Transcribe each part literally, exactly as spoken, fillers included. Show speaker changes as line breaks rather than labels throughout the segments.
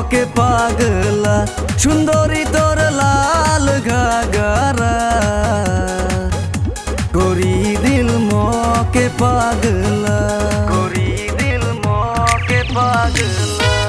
के पागला सुंदरी तोर लाल घाघरा गोरी दिल मो के पागला गोरी दिल मो के पागला।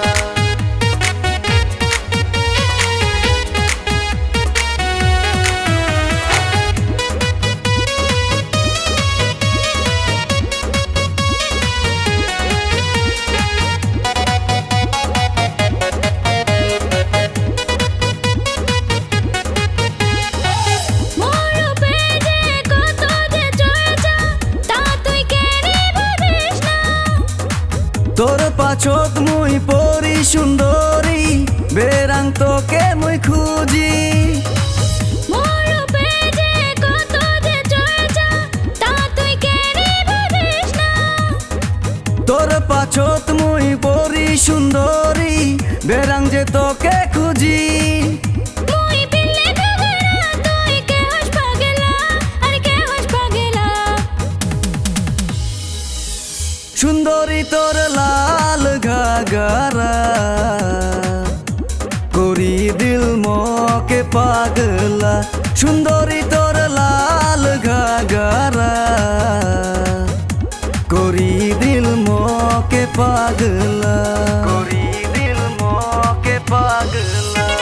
तोर पाछोत मुई परी सुंदरी बेरांग तो के मुई खुजी तोर पाछोत मुई परी सुंदरी बेरांग जे तो के खुजी सुंदरी तोर लाल घाघरा गोरी दिल मो के पागला सुंदरी तोर लाल घाघरा गोरी दिल मो के पागला गोरी दिल मो के पागला।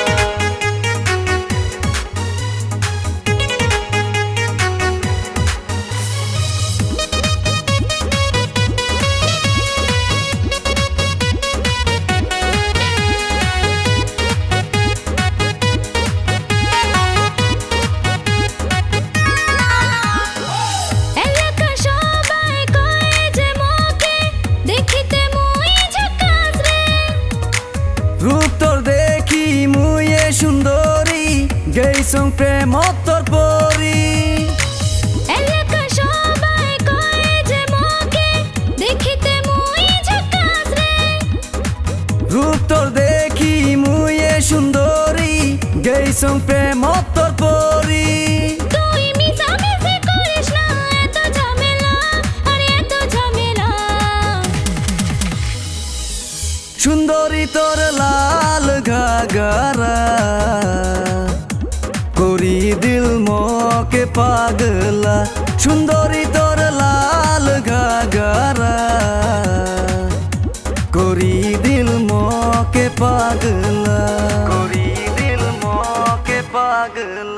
रूप तोर देखी मुये सुंदरी गईसं प्रेम तोर परी रूप तोर देखी मुये सुंदरी गईसं प्रेम तोर परी सुंदरी तोर लाल घाघरा गोरी दिल मो के पागला सुंदरी तोर लाल घाघरा गोरी दिल मो के पागला गोरी दिल मो के पागला।